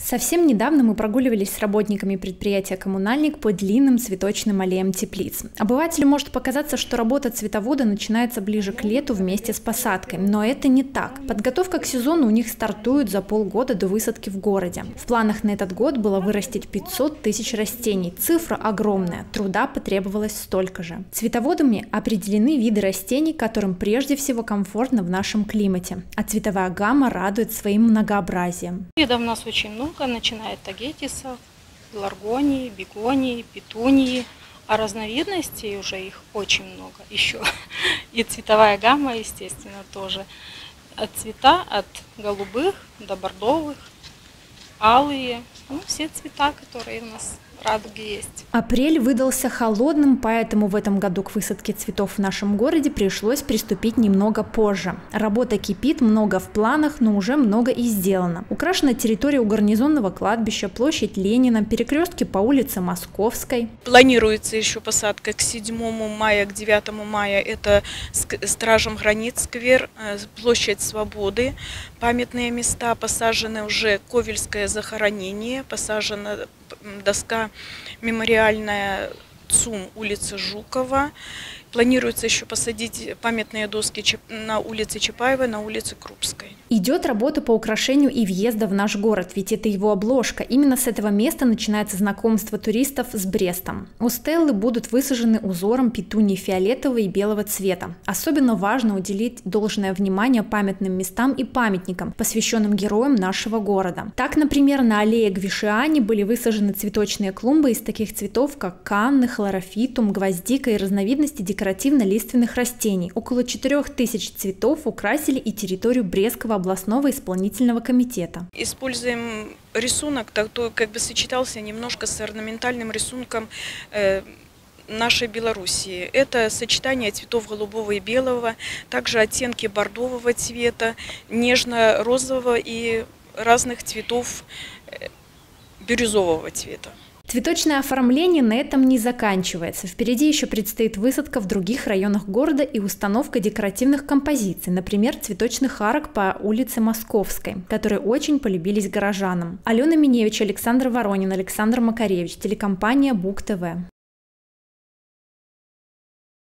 Совсем недавно мы прогуливались с работниками предприятия «Коммунальник» по длинным цветочным аллеям теплиц. Обывателю может показаться, что работа цветовода начинается ближе к лету вместе с посадкой, но это не так. Подготовка к сезону у них стартует за полгода до высадки в городе. В планах на этот год было вырастить 500 тысяч растений. Цифра огромная, труда потребовалось столько же. Цветоводами определены виды растений, которым прежде всего комфортно в нашем климате, а цветовая гамма радует своим многообразием. Видов у нас очень много, начиная от агетисов, пеларгонии, бегонии, петунии, а разновидностей уже их очень много еще. И цветовая гамма, естественно, тоже. От цвета, от голубых до бордовых, алые, все цвета, которые у нас в радуге есть. Апрель выдался холодным, поэтому в этом году к высадке цветов в нашем городе пришлось приступить немного позже. Работа кипит, много в планах, но уже много и сделано. Украшена территория у гарнизонного кладбища, площадь Ленина, перекрестки по улице Московской. Планируется еще посадка к 7 мая, к 9 мая. Это Стражем границ сквер, площадь Свободы. Памятные места посажены уже Ковельское захоронение, посажена доска мемориальная ЦУМ, улица Жукова. Планируется еще посадить памятные доски на улице Чапаевой, на улице Крупской. Идет работа по украшению и въезда в наш город, ведь это его обложка. Именно с этого места начинается знакомство туристов с Брестом. У стеллы будут высажены узором петунии фиолетового и белого цвета. Особенно важно уделить должное внимание памятным местам и памятникам, посвященным героям нашего города. Так, например, на аллее Гвишиани были высажены цветочные клумбы из таких цветов, как канны, хлорофитум, гвоздика и разновидности декоративно-лиственных растений. Около 4000 цветов украсили и территорию Брестского областного исполнительного комитета. Используем рисунок, то как бы сочетался немножко с орнаментальным рисунком нашей Белоруссии. Это сочетание цветов голубого и белого, также оттенки бордового цвета, нежно-розового и разных цветов бирюзового цвета. Цветочное оформление на этом не заканчивается. Впереди еще предстоит высадка в других районах города и установка декоративных композиций, например, цветочных арок по улице Московской, которые очень полюбились горожанам. Алена Миневич, Александр Воронин, Александр Макаревич, телекомпания Буг ТВ.